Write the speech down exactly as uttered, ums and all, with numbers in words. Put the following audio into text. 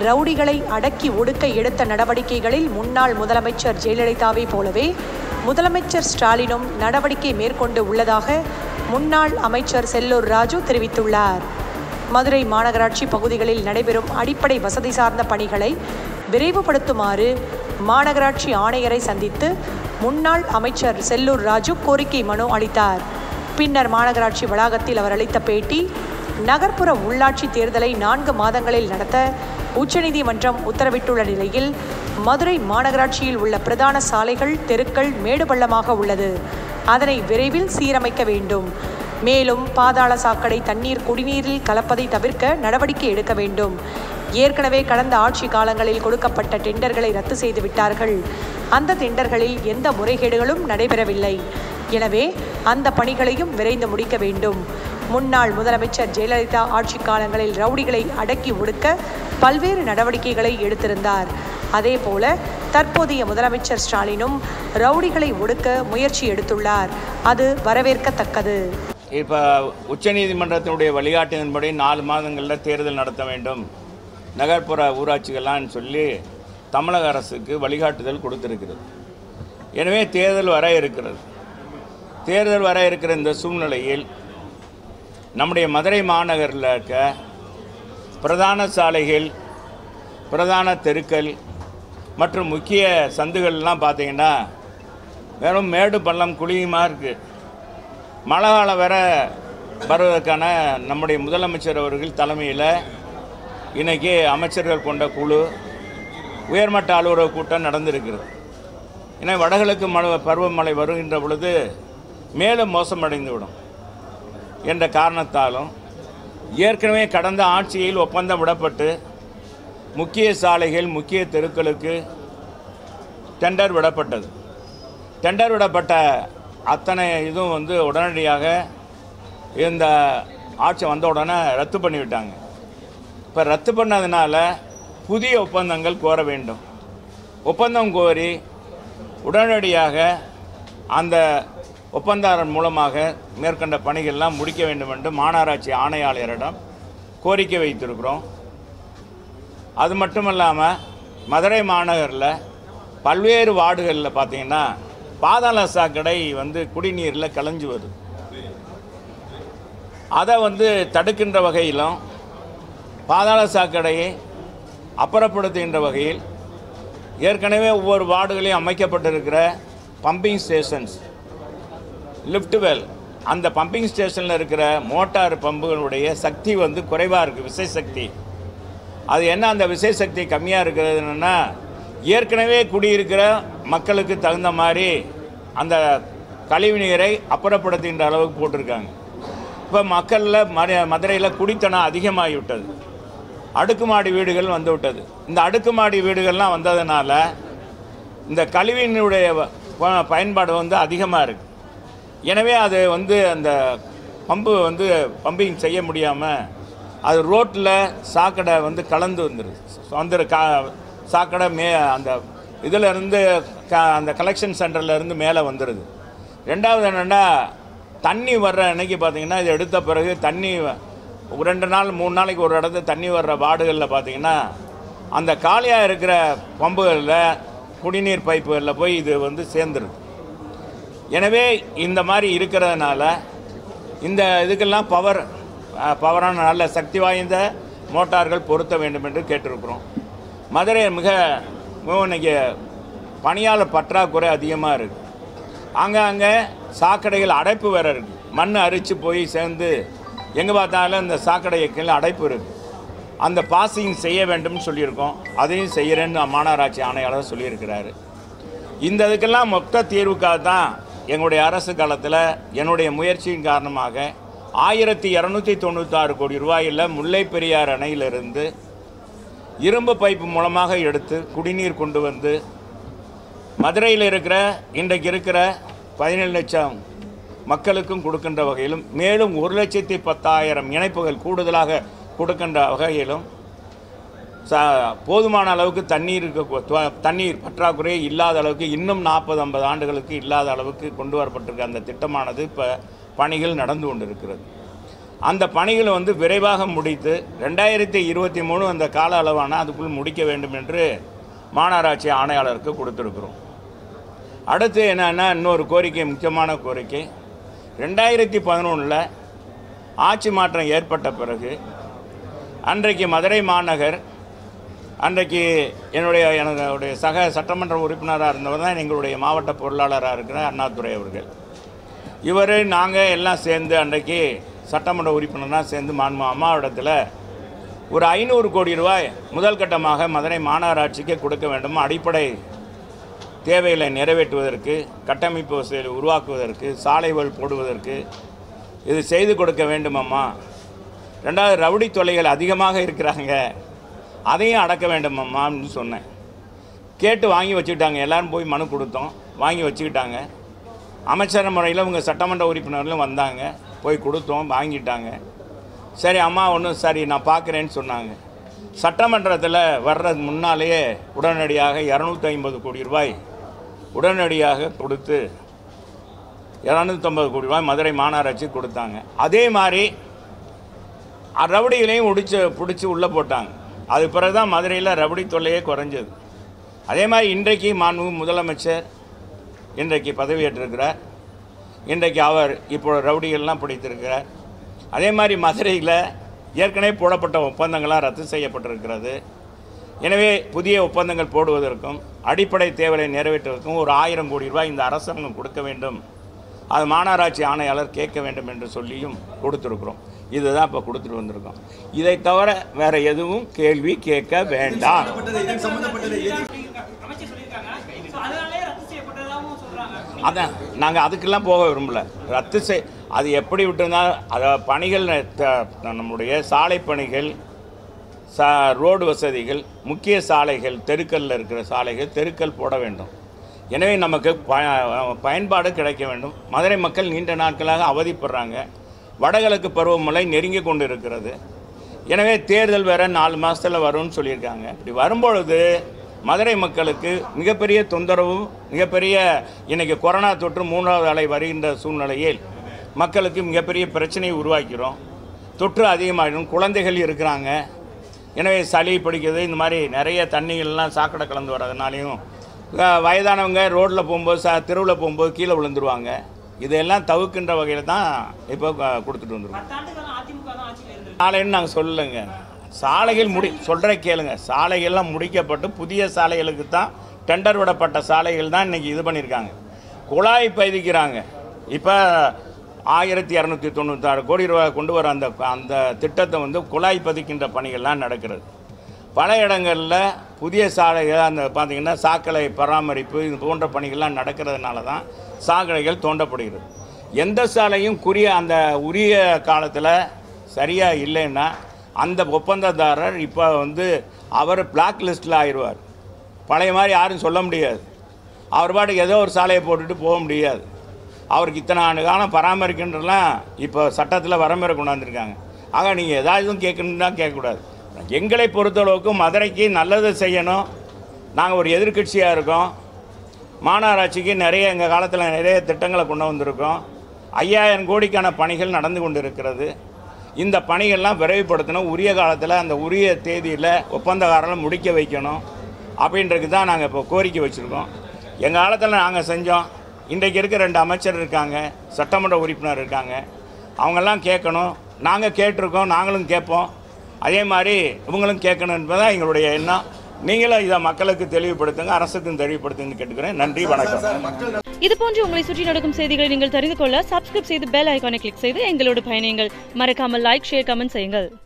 ரவுடிகளை அடக்கி ஒடுக்க எடுத்த நடவடிக்கைகளில் முன்னாள் முதலமைச்சர் ஜெயலலிதாவை போலவே முதலமைச்சர் ஸ்டாலினும் நடவடிக்கை மேற்கொண்டு உள்ளதாக முன்னாள் அமைச்சர் செல்லூர் ராஜு தெரிவித்துள்ளார். மதுரை மாநகராட்சி பகுதிகளில் நடைபெறும் அடிப்படை வசதி சார்ந்த பணிகளை விரைவுபடுத்துமாறு மாநகராட்சி ஆணையரை சந்தித்து முன்னாள் அமைச்சர் செல்லூர் ராஜு கோரிக்கை மனு அளித்தார். பின்னர் மாநகராட்சி வளாகத்தில் அவர் அளித்த பேட்டி, நகர்ப்புற உள்ளாட்சி தேர்தலை நான்கு மாதங்களில் நடத்த உச்சநீதிமன்றம் உத்தரவிட்டுள்ள நிலையில் மதுரை மாநகராட்சியில் உள்ள பிரதான சாலைகள், தெருக்கள் மேடுபள்ளமாக உள்ளது. அதனை விரைவில் சீரமைக்க வேண்டும். மேலும் பாதாள சாக்கடை தண்ணீர் குடிநீரில் கலப்பதை தவிர்க்க நடவடிக்கை எடுக்க வேண்டும். ஏற்கனவே கடந்த ஆட்சி காலங்களில் கொடுக்கப்பட்ட டெண்டர்களை ரத்து செய்து விட்டார்கள். அந்த டெண்டர்களில் எந்த முறைகேடுகளும் நடைபெறவில்லை. எனவே அந்த பணிகளையும் விரைந்து முடிக்க வேண்டும். முன்னாள் முதலமைச்சர் ஜெயலலிதா ஆட்சி காலங்களில் ரவுடிகளை அடக்கி ஒடுக்க பல்வேறு நடவடிக்கைகளை எடுத்திருந்தார். அதேபோல தற்போதைய முதலமைச்சர் ஸ்டாலினும் ரவுடிகளை ஒடுக்க முயற்சி எடுத்துள்ளார். அது வரவேற்கத்தக்கது. இப்போ உச்சநீதிமன்றத்தினுடைய வழிகாட்டின்படி நாலு மாதங்களில் தேர்தல் நடத்த வேண்டும், நகர்ப்புற ஊராட்சிகள்லாம் சொல்லி தமிழக அரசுக்கு வழிகாட்டுதல் கொடுத்திருக்கிறது. எனவே தேர்தல் வர இருக்கிறது. தேர்தல் வர இருக்கிற இந்த சூழ்நிலையில் நம்முடைய மதுரை மாநகரில் இருக்க பிரதான சாலைகள், பிரதான தெருக்கள் மற்றும் முக்கிய சந்துகள்லாம் பார்த்திங்கன்னா வெறும் மேடு பள்ளம் குழியுமாக இருக்குது. மழை காலம் வேற வருவதற்கான நம்முடைய முதலமைச்சர் அவர்கள் தலைமையில் இன்றைக்கி அமைச்சர்கள் கொண்ட குழு உயர்மட்ட அலுவலக கூட்டம் நடந்திருக்கிறது. ஏன்னா வடகிழக்கு மழை பருவமழை வருகின்ற பொழுது மேலும் மோசமடைந்துவிடும் என்ற காரணத்தாலும் ஏற்கனவே கடந்த ஆட்சியில் ஒப்பந்தம் விடப்பட்டு முக்கிய சாலைகள், முக்கிய தெருக்களுக்கு டெண்டர் விடப்பட்டது. டெண்டர் விடப்பட்ட அத்தனை இதுவும் வந்து உடனடியாக இந்த ஆட்சி வந்த உடனே ரத்து பண்ணிவிட்டாங்க. இப்போ ரத்து பண்ணதுனால புதிய ஒப்பந்தங்கள் கோர வேண்டும். ஒப்பந்தம் கோரி உடனடியாக அந்த ஒப்பந்தாரன் மூலமாக மேற்கண்ட பணிகள்லாம் முடிக்க வேண்டும் என்று மாநகராட்சி ஆணையாளரிடம் கோரிக்கை வைத்திருக்கிறோம். அது மட்டும் இல்லாமல் மதுரை மாநகரில் பல்வேறு வார்டுகளில் பார்த்திங்கன்னா பாதாள சாக்கடை வந்து குடிநீரில் கலஞ்சு வருது. அதை வந்து தடுக்கின்ற வகையிலும் பாதாள சாக்கடையை அப்புறப்படுத்துகின்ற வகையில் ஏற்கனவே ஒவ்வொரு வார்டுகளையும் அமைக்கப்பட்டிருக்கிற பம்பிங் ஸ்டேஷன்ஸ், லிஃப்ட் வெல், அந்த பம்பிங் ஸ்டேஷனில் இருக்கிற மோட்டார் பம்புகளுடைய சக்தி வந்து குறைவாக இருக்குது, விசை சக்தி. அது என்ன, அந்த விசை சக்தி கம்மியாக இருக்கிறதுன்னா ஏற்கனவே குடியிருக்கிற மக்களுக்கு தகுந்த மாதிரி அந்த கழிவு நீரை அப்புறப்படுத்துகின்ற அளவுக்கு போட்டிருக்காங்க. இப்போ மக்களில் ம மதுரையில் குடித்தனம் அதிகமாகிவிட்டது. அடுக்குமாடி வீடுகள் வந்து விட்டது. இந்த அடுக்குமாடி வீடுகள்லாம் வந்ததுனால இந்த கழிவினுடைய பயன்பாடு வந்து அதிகமாக இருக்குது. எனவே அது வந்து அந்த பம்பு வந்து பம்பிங் செய்ய முடியாமல் அது ரோட்டில் சாக்கடை வந்து கலந்து வந்துடுது. வந்துரு கா சாக்கடை மே அந்த இதில் இருந்து க அந்த கலெக்ஷன் சென்டர்லேருந்து மேலே வந்துடுது. ரெண்டாவது என்னென்னா, தண்ணி வர்ற அன்னைக்கு பார்த்திங்கன்னா இது எடுத்த பிறகு தண்ணி ரெண்டு நாள் மூணு நாளைக்கு ஒரு இடத்துல தண்ணி வர்ற வார்டுகளில் பார்த்திங்கன்னா அந்த காலியாக இருக்கிற பம்புகளில் குடிநீர் பைப்புகளில் போய் இது வந்து சேர்ந்துருது. எனவே இந்த மாதிரி இருக்கிறதுனால இந்த இதுக்கெல்லாம் பவர் பவரான நல்ல சக்தி வாய்ந்த மோட்டார்கள் பொருத்த வேண்டும் என்று கேட்டிருக்கிறோம். மதுரை மிக இன்னைக்கு பணியாளர் பற்றாக்குறை அதிகமாக இருக்குது. ஆங்காங்கே சாக்கடைகள் அடைப்பு வேறு இருக்குது. மண் அரித்து போய் சேர்ந்து எங்கே பார்த்தாலும் இந்த சாக்கடைக்கு அடைப்பு இருக்குது. அந்த பாசிங் செய்ய வேண்டும் சொல்லியிருக்கோம். அதையும் செய்கிறேன்னு மாநகராட்சி ஆணையாளர் சொல்லியிருக்கிறாரு. இந்த இதுக்கெல்லாம் மொத்த தீர்வுக்காக தான் எங்களுடைய அரசு காலத்தில் என்னுடைய முயற்சியின் காரணமாக ஆயிரத்தி இரநூத்தி தொண்ணூற்றாறு கோடி ரூபாயில் முல்லை பெரியார் அணையிலிருந்து இரும்பு பைப்பு மூலமாக எடுத்து குடிநீர் கொண்டு வந்து மதுரையில் இருக்கிற இன்றைக்கு இருக்கிற பதினேழு லட்சம் மக்களுக்கும் கொடுக்கின்ற வகையிலும் மேலும் ஒரு லட்சத்தி பத்தாயிரம் இணைப்புகள் கூடுதலாக கொடுக்கின்ற வகையிலும் ச போதுமான அளவுக்கு தண்ணீர் தண்ணீர் பற்றாக்குறை இல்லாத அளவுக்கு இன்னும் நாற்பது ஐம்பது ஆண்டுகளுக்கு இல்லாத அளவுக்கு கொண்டு வரப்பட்டிருக்க அந்த திட்டமானது இப்போ பணிகள் நடந்து கொண்டிருக்கிறது. அந்த பணிகளை வந்து விரைவாக முடித்து ரெண்டாயிரத்தி இருபத்தி மூணு அந்த கால அளவான அதுக்குள் முடிக்க வேண்டும் என்று மாநகராட்சி ஆணையாளருக்கு கொடுத்துருக்குறோம். அடுத்து என்னென்னா இன்னொரு கோரிக்கை, முக்கியமான கோரிக்கை, ரெண்டாயிரத்தி பதினொன்றில் ஆட்சி மாற்றம் ஏற்பட்ட பிறகு அன்றைக்கு மதுரை மாநகர், அன்றைக்கு என்னுடைய என்னுடைய சக சட்டமன்ற உறுப்பினராக இருந்தவர் தான் எங்களுடைய மாவட்ட பொருளாளராக இருக்கிற அண்ணாதுரை அவர்கள். இவர் நாங்கள் எல்லாம் சேர்ந்து அன்றைக்கு சட்டமன்ற உறுப்பினராக சேர்ந்து மாண்பு அம்மாவிடத்தில் ஒரு ஐநூறு கோடி ரூபாய் முதல் கட்டமாக மதுரை மாநகராட்சிக்கு கொடுக்க வேண்டும், அடிப்படை தேவைகளை நிறைவேற்றுவதற்கு, கட்டமைப்பு வசதிகளை உருவாக்குவதற்கு, சாலைகள் போடுவதற்கு இது செய்து கொடுக்க வேண்டும் அம்மா. ரெண்டாவது, ரவுடி தொல்லைகள் அதிகமாக இருக்கிறாங்க, அதையும் அடக்க வேண்டும் அம்மான்னு சொன்னேன். கேட்டு வாங்கி வச்சுக்கிட்டாங்க. எல்லோரும் போய் மனு கொடுத்தோம், வாங்கி வச்சுக்கிட்டாங்க. அமைச்சர் முறையில் இவங்க சட்டமன்ற உறுப்பினர்களும் வந்தாங்க, போய் கொடுத்தோம், வாங்கிட்டாங்க. சரி அம்மா ஒன்றும் சரி நான் பார்க்குறேன்னு சொன்னாங்க. சட்டமன்றத்தில் வர்றது முன்னாலேயே உடனடியாக இரநூத்தி ஐம்பது கோடி ரூபாய் உடனடியாக கொடுத்து இரநூத்தம்பது கோடி ரூபாய் மதுரை மாநகராட்சி கொடுத்தாங்க. அதே மாதிரி ரவுடிகளையும் உடிச்சு பிடிச்சி உள்ளே போட்டாங்க. அது பிறகு தான் மதுரையில் ரவுடி தொல்லையே குறைஞ்சது. அதே மாதிரி இன்றைக்கு மாண்பு முதலமைச்சர் இன்றைக்கு பதவியேற்றிருக்கிறார். இன்றைக்கு அவர் இப்போ ரவுடிகள்லாம் பிடித்திருக்கிறார். அதே மாதிரி மதுரையில் ஏற்கனவே போடப்பட்ட ஒப்பந்தங்களாக ரத்து செய்யப்பட்டிருக்கிறது. எனவே புதிய ஒப்பந்தங்கள் போடுவதற்கும் அடிப்படை தேவையை நிறைவேற்றுவதற்கும் ஒரு ஆயிரம் கோடி ரூபாய் இந்த அரசாங்கம் கொடுக்க வேண்டும், அது மாநகராட்சி ஆணையாளர் கேட்க வேண்டும் என்று சொல்லியும் கொடுத்துருக்குறோம். இதுதான் இப்போ கொடுத்துட்டு வந்திருக்கோம். இதை தவிர வேறு எதுவும் கேள்வி கேட்க வேண்டாம். அதான் நாங்கள் அதுக்கெல்லாம் போக விரும்பல. ரத்து செய் அது எப்படி விட்டுருந்தால் அதை பணிகள் நம்முடைய சாலை பணிகள், சா ரோடு வசதிகள், முக்கிய சாலைகள், தெருக்கல்ல இருக்கிற சாலைகள் தெருக்கல் போட வேண்டும். எனவே நமக்கு ப பயன்பாடு கிடைக்க வேண்டும். மதுரை மக்கள் நீண்ட நாட்களாக அவதிப்படுறாங்க. வடகிழக்கு பருவமழை நெருங்கி கொண்டு இருக்கிறது. எனவே தேர்தல் வேறு நாலு மாதத்தில் வரும்னு சொல்லியிருக்காங்க. இப்படி வரும்பொழுது மதுரை மக்களுக்கு மிகப்பெரிய தொந்தரவு, மிகப்பெரிய இன்றைக்கி கொரோனா தொற்று மூன்றாவது அலை வருகின்ற சூழ்நிலையில் மக்களுக்கு மிகப்பெரிய பிரச்சனையை உருவாக்கிறோம். தொற்று அதிகமாகிடும், குழந்தைகள் இருக்கிறாங்க. எனவே சளி பிடிக்குது, இந்த மாதிரி நிறைய தண்ணிகள்லாம் சாக்கடை கலந்து வர்றதுனாலையும் வயதானவங்க ரோட்டில் போகும்போது சா தெருவில் போகும்போது கீழே விழுந்துருவாங்க. இதெல்லாம் தவிர்க்கின்ற வகையில் தான் இப்போ கொடுத்துட்டு வந்துருக்கோம். சாலைன்னு நாங்கள் சொல்லலைங்க, சாலைகள் முடி சொல்கிற கேளுங்க, சாலைகள்லாம் முடிக்கப்பட்டு புதிய சாலைகளுக்கு தான் டெண்டர் விடப்பட்ட சாலைகள் தான் இன்றைக்கி இது பண்ணியிருக்காங்க. குழாய் பதிக்கிறாங்க. இப்போ ஆயிரத்தி இரநூத்தி தொண்ணூத்தாறு கோடி ரூபாய் கொண்டு வர அந்த அந்த திட்டத்தை வந்து குழாய் பதிக்கின்ற பணிகள்லாம் நடக்கிறது. பல இடங்களில் புதிய சாலைகள் அந்த பார்த்திங்கன்னா சாக்கடை பராமரிப்பு இது போன்ற பணிகள்லாம் நடக்கிறதுனால தான் சாக்கடைகள் தோண்டப்படுகிறது. எந்த சாலையும் குறிய அந்த உரிய காலத்தில் சரியாக இல்லைன்னா அந்த ஒப்பந்ததாரர் இப்போ வந்து அவர் பிளாக் லிஸ்ட்டில் ஆயிடுவார். பழைய மாதிரி யாரும் சொல்ல முடியாது. அவர் பாட்டுக்கு ஏதோ ஒரு சாலையை போட்டுட்டு போக முடியாது. அவருக்கு இத்தனை ஆண்டு காலம் பராமரிக்கின்றலாம் இப்போ சட்டத்தில் வரமுறை கொண்டாந்துருக்காங்க. ஆக நீங்கள் ஏதாவது கேட்கணுன்னா கேட்கக்கூடாது. எங்களை பொறுத்தளவுக்கு மதுரைக்கு நல்லது செய்யணும். நாங்கள் ஒரு எதிர்க்கட்சியாக இருக்கோம். மாநகராட்சிக்கு நிறைய எங்கள் காலத்தில் நிறைய திட்டங்களை கொண்டு வந்திருக்கோம். ஐயாயிரம் கோடிக்கான பணிகள் நடந்து கொண்டு இருக்கிறது. இந்த பணிகள்லாம் விரைவுபடுத்தணும். உரிய காலத்தில் அந்த உரிய தேதியில் ஒப்பந்தக்காரர்கள் முடிக்க வைக்கணும் அப்படின்றதுக்கு தான் நாங்கள் இப்போ கோரிக்கை வச்சுருக்கோம். எங்கள் காலத்தில் நாங்கள் செஞ்சோம். இன்றைக்கு இருக்க ரெண்டு அமைச்சர் இருக்காங்க, சட்டமன்ற உறுப்பினர் இருக்காங்க, அவங்கெல்லாம் கேட்கணும். நாங்கள் கேட்டிருக்கோம், நாங்களும் கேட்போம். அதே மாதிரி இவங்களும் கேட்கணும் என்பதுதான் எங்களுடைய எண்ணம். நீங்களும் இதை மக்களுக்கு தெளிவுபடுத்துங்க, அரசுக்கும் தெளிவுபடுத்துங்கன்னு கேட்டுக்கிறேன். நன்றி, வணக்கம். இது போன்று உங்களை சுற்றி நடக்கும் செய்திகளை நீங்கள் தெரிந்து கொள்ள சப்ஸ்கிரைப் செய்து பெல் ஐகானை கிளிக் செய்து எங்களோடு பயணியுங்கள். மறக்காமல் லைக், ஷேர், கமெண்ட் செய்யுங்கள்.